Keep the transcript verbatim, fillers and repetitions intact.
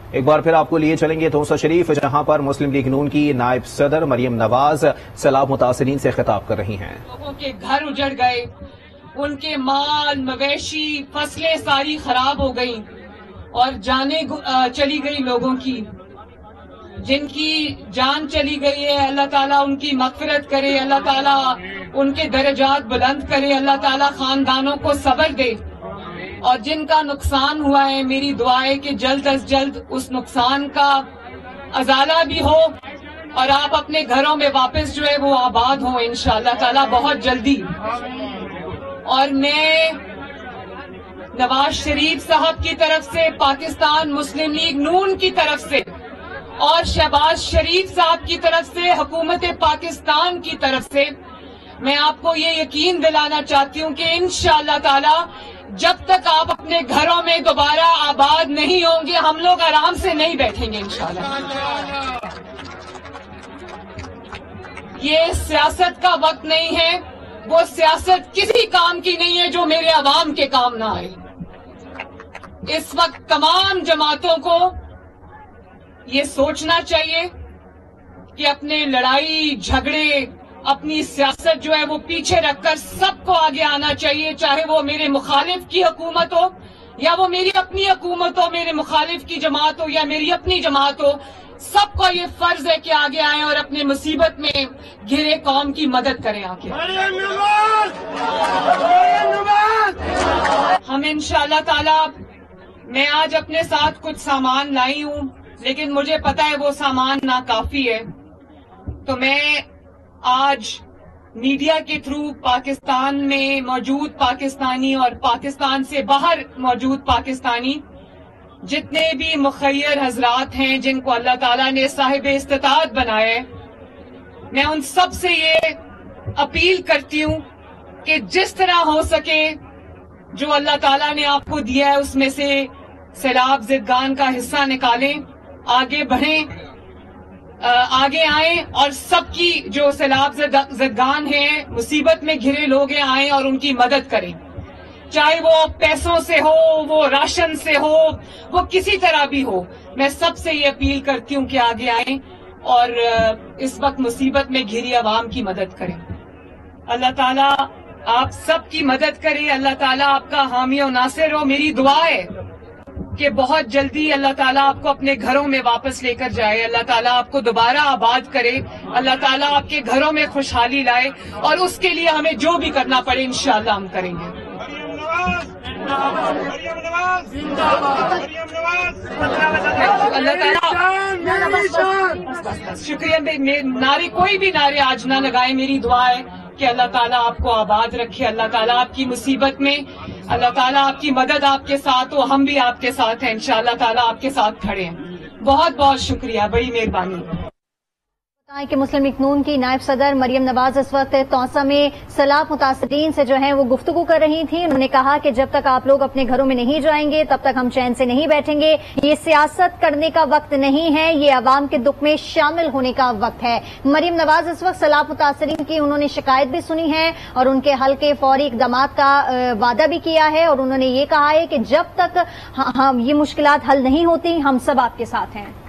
ایک بار پھر آپ کو لیے چلیں گے توسہ شریف، جہاں پر مسلم لیگ نون کی نائب صدر مریم نواز سیلاب متاثرین سے خطاب کر رہی ہیں۔ لوگوں کے گھر اجڑ گئے، ان کے مال مویشی فصلیں ساری خراب ہو گئیں اور جانیں چلی گئی لوگوں کی، جن کی جان چلی گئی ہے اللہ تعالیٰ ان کی مغفرت کرے، اللہ تعالیٰ ان کے درجات بلند کرے، اللہ تعالیٰ خاندانوں کو صبر دے، اور جن کا نقصان ہوا ہے میری دعا ہے کہ جلد از جلد اس نقصان کا ازالہ بھی ہو اور آپ اپنے گھروں میں واپس جو ہے وہ آباد ہوں انشاءاللہ تعالیٰ بہت جلدی۔ اور میں نواز شریف صاحب کی طرف سے، پاکستان مسلم لیگ نون کی طرف سے اور شہباز شریف صاحب کی طرف سے، حکومت پاکستان کی طرف سے میں آپ کو یہ یقین دلانا چاہتی ہوں کہ انشاءاللہ تعالیٰ جب تک آپ اپنے گھروں میں دوبارہ آباد نہیں ہوں گے ہم لوگ آرام سے نہیں بیٹھیں گے انشاءاللہ۔ یہ سیاست کا وقت نہیں ہے، وہ سیاست کسی کام کی نہیں ہے جو میرے عوام کے کام نہ آئے۔ اس وقت تمام جماعتوں کو یہ سوچنا چاہیے کہ اپنے لڑائی جھگڑے اپنی سیاست جو ہے وہ پیچھے رکھ کر سب کو آگے آنا چاہیے، چاہے وہ میرے مخالف کی حکومت ہو یا وہ میری اپنی حکومت ہو، میرے مخالف کی جماعت ہو یا میری اپنی جماعت ہو، سب کو یہ فرض ہے کہ آگے آئیں اور اپنے مصیبت میں گھرے قوم کی مدد کریں آگے۔ ہم انشاءاللہ تعالیٰ، میں آج اپنے ساتھ کچھ سامان لائی ہوں لیکن مجھے پتا ہے وہ سامان ناکافی ہے، تو میں آج میڈیا کے تھرو پاکستان میں موجود پاکستانی اور پاکستان سے باہر موجود پاکستانی جتنے بھی مخیر حضرات ہیں جن کو اللہ تعالیٰ نے صاحب استطاعت بنایا ہے، میں ان سب سے یہ اپیل کرتی ہوں کہ جس طرح ہو سکے جو اللہ تعالیٰ نے آپ کو دیا ہے اس میں سے سیلاب زدگان کا حصہ نکالیں، آگے بڑھیں، آگے آئیں اور سب کی جو سیلاب زدگان ہیں، مصیبت میں گھرے لوگ ہیں، آئیں اور ان کی مدد کریں، چاہے وہ پیسوں سے ہو، وہ راشن سے ہو، وہ کسی طرح بھی ہو۔ میں سب سے یہ اپیل کرتی ہوں کہ آگے آئیں اور اس وقت مصیبت میں گھری عوام کی مدد کریں۔ اللہ تعالیٰ آپ سب کی مدد کرے، اللہ تعالیٰ آپ کا حامی و ناصر ہو۔ میری دعا ہے کہ بہت جلدی اللہ تعالیٰ آپ کو اپنے گھروں میں واپس لے کر جائے، اللہ تعالیٰ آپ کو دوبارہ آباد کرے، اللہ تعالیٰ آپ کے گھروں میں خوشحالی لائے، اور اس کے لیے ہمیں جو بھی کرنا پڑے انشاءاللہ ہم کریں گے۔ اللہ تعالیٰ شکریہ، نعرے کوئی بھی نعرے آج نہ لگائے، میری دعا ہے کہ اللہ تعالیٰ آپ کو آباد رکھے، اللہ تعالیٰ آپ کی مصیبت میں، اللہ تعالیٰ آپ کی مدد آپ کے ساتھ ہو، ہم بھی آپ کے ساتھ ہیں انشاءاللہ تعالیٰ آپ کے ساتھ کھڑے ہیں۔ بہت بہت شکریہ، بڑی مہربانی۔ بتائیں کہ مسلم لیگ نون کی نائب صدر مریم نواز اس وقت توسہ میں سیلاب متاثرین سے جو ہیں وہ گفتگو کر رہی تھیں۔ انہوں نے کہا کہ جب تک آپ لوگ اپنے گھروں میں نہیں جائیں گے تب تک ہم چین سے نہیں بیٹھیں گے، یہ سیاست کرنے کا وقت نہیں ہے، یہ عوام کے دکھ میں شامل ہونے کا وقت ہے۔ مریم نواز اس وقت سیلاب متاثرین کی انہوں نے شکایت بھی سنی ہے اور ان کے حل کے فوری اقدامات کا وعدہ بھی کیا ہے، اور انہوں نے یہ کہا ہے کہ جب تک یہ مشکلات حل نہیں ہوتی ہم سب آپ کے ساتھ ہیں۔